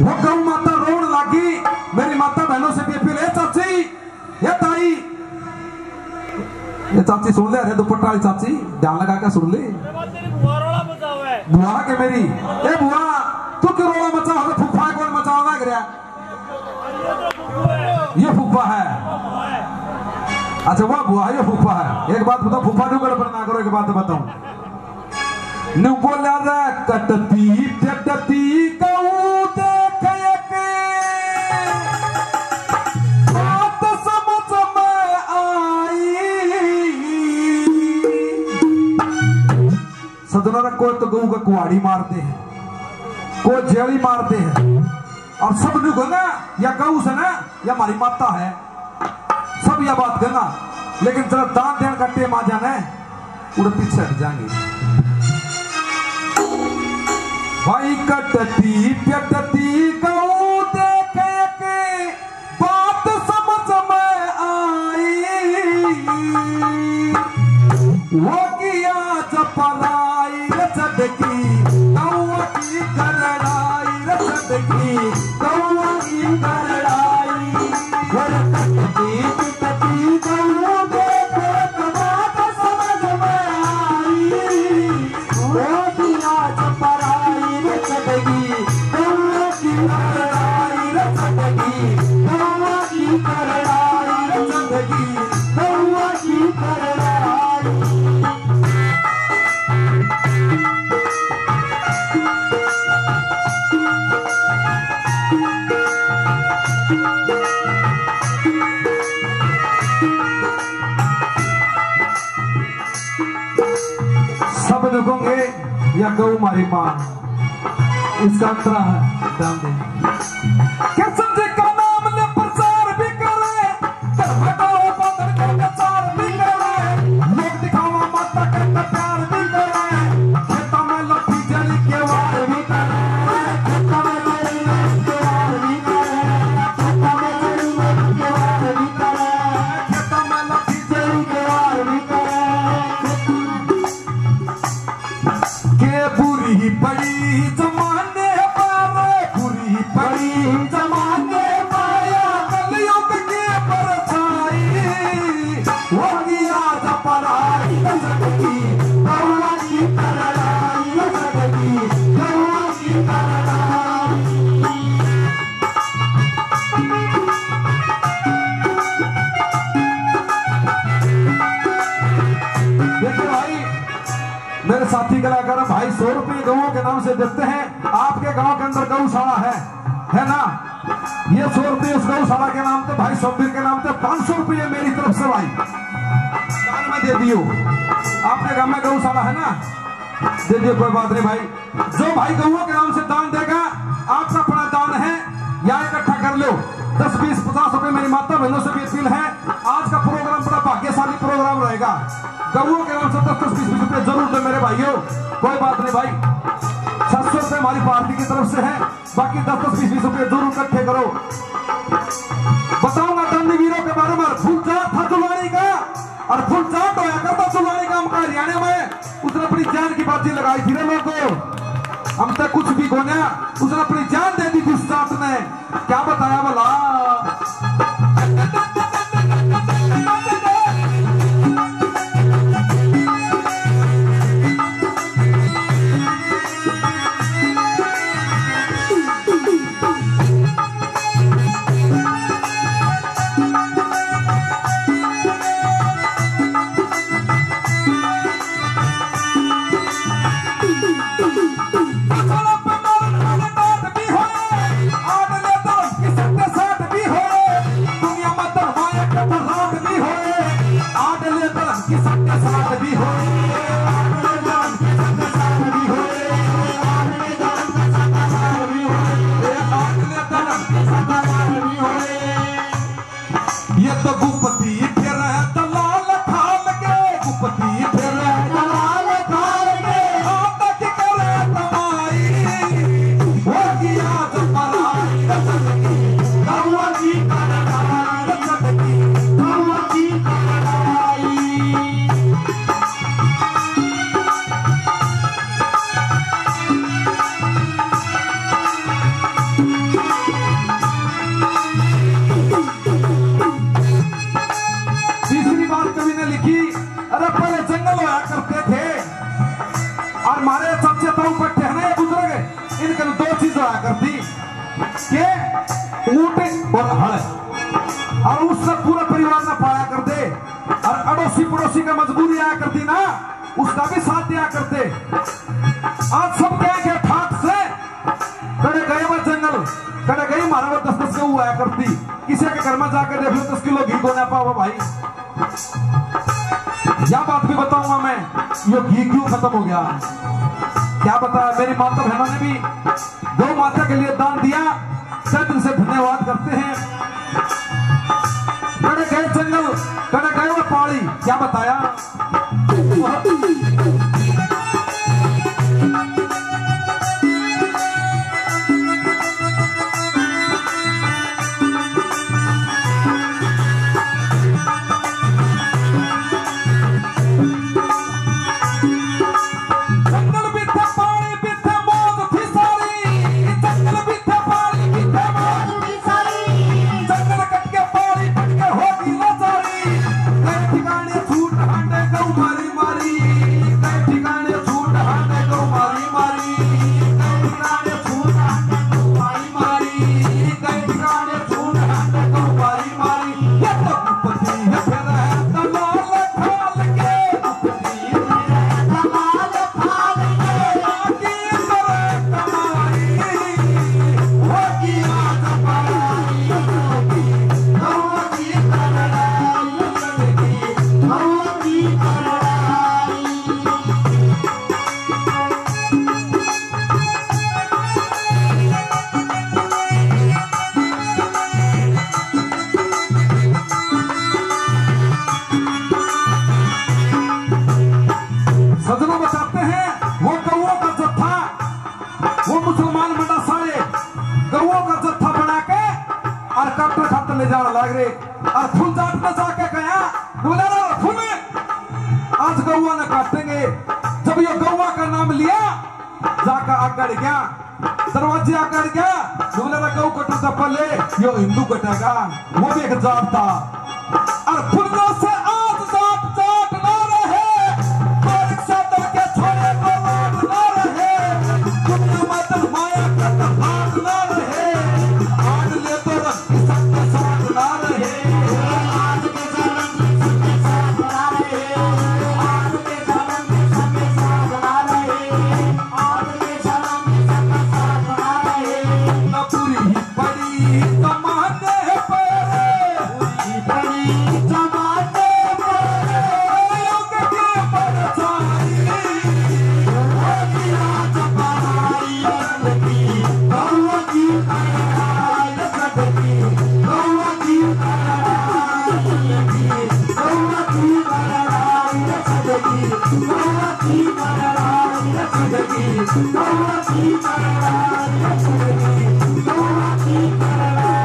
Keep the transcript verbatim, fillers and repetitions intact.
वो गौ माता रोन लगी, मेरी माता बहनों से भी ले चाची ये ताई ये चाची सुन ले, अरे दुपट्टा वाली चाची ध्यान लगा के सुन ले। बुआ के मेरी ए बुआ तू क्यों रोला मचा हो? फूफा कौन मचाओगा गिरा? ये फूफा है। अच्छा वह बुआ ये फूफा है। एक बात बताओ, फूफा जो गड़बड़ ना करो, एक बात बताऊं न बोला रे कटती टटती कहूं देख के बात समझ में आई। सजना कोई तो गऊ का कुआड़ी मारते हैं, कोई जेड़ी मारते हैं, और सब नु गंगा या गऊ से ना या हमारी माता है, सब यह बात गंगा। लेकिन जरा दान देन कट्टे मां जाने उड़े पीछे हट जाएंगे। भाई कटती प्यटती कहूं देखे के बात समझ में आई। वो किया चपलाई रचदकी कौआ की करड़ाई, रचदकी कौआ की करड़ाई। कटती प्यटती कहूं देखे के बात समझ में आई। वो किया चपलाई रचदगी कौआ की करड़ाई, रचदगी कौआ की करड़ाई, रचदगी कौआ की करड़ाई। सब दुखोंगे या गऊ मारी मां, इसका अंतरा है ध्यान दे। क्या समझे का नाम ले प्रचार भी करे, धर्म का बंधन का प्रचार भी करे, लोग दिखावा माता का प्यार भी करे, खेतों में लठी जली के वार भी करे, खेतों में लठी के वार भी करे, खेतों में जली के वार भी करे, खेतों में लठी जली के वार भी करे। के बुरी ही पड़ी जमाने पर, बुरी ही पड़ी जमाने पाया कलयुग के परछाई। वो किया जपराई रचदगी कौआ की करड़ाई, रचदगी कौआ की करड़ाई। देखिए भाई मेरे साथी कलाकार भाई सौ रुपये गऊ के नाम से देते हैं। आपके गांव के अंदर गौशाला है है ना? ये सौ रुपये उस गौशाला के नाम पे, भाई सोमवीर के नाम पे पांच सौ रुपये मेरी तरफ से भाई दान में दे दियो। आपके गांव में गौशाला है ना, दे दियो, कोई बात नहीं भाई। जो भाई गऊ के नाम से दान देगा आपका अपना दान है, या इकट्ठा कर लो दस बीस पचास रुपए। मेरी माता बहनों से भी अपील है, आज का प्रोग्राम बड़ा भाग्यशाली प्रोग्राम रहेगा। गऊ के नाम से दस दस बीस बीस रुपए जरूर दे मेरे भाइयों, कोई बात नहीं भाई। छह सौ रुपए हमारी पार्टी की तरफ से है, बाकी दस दस बीस बीस रुपए जरूर इकट्ठे करो। बताऊंगा दानवीरों के बारे में। फुल चाट था चुलवानी का, और फुल चाट होया करता चुलवानी का। हमका हरियाणा में उसने अपनी जान की बाजी लगाई थी रे लोगों, हम तक कुछ भी गोना, उसने अपनी जान दे दी थी उस चाट ने। क्या बताया बोला भी हो पड़ोसी का मजबूरी आया करती ना, उसका भी साथ दिया करते। आज सब क्या क्या ठाक से कड़े गए वो जंगल, कड़े गई मारा वो दस दस गऊ आया करती। किसी के घर में जाकर देख लो दस किलो घी को ना पाओ भाई। यह बात भी बताऊंगा मैं, ये घी क्यों खत्म हो गया, क्या बताया। मेरी माता बहनों ने भी गौ माता के लिए दान दिया, सब इनसे धन्यवाद करते हैं। कड़े गए जंगल, कड़े गए वो पहाड़ी, क्या बताया। ले जाना लग रहे और फूल जाट में जाके गया बोला फूल आज गौआ ने काटेंगे। जब ये गौआ का नाम लिया जाकर आकर गया दरवाजे आकर गया बोला गौ कटू से पहले यो हिंदू कटेगा, वो भी एक जाट था। और फुलकों से आज जाट जाट ना रहे, के छोड़े को लाट ना रहे, दुनिया में माया का हाथ ना रहे, आज ले तो सबके साथ ना रहे, आज के जन्म सबके साथ ना रहे, आज के जन्म सबके साथ ना रहे, आज के जन्म सबके साथ ना रहे। न पूरी बड़ी कमाते पर पूरी बड़ी जमाते पर योग के पर चारी वो किया जमाई लगी गौ की कराई लगी गौ की कराई लगी गौ की कराई लगी गौ की कराई लगी गौ की कराई लगी गौ की कराई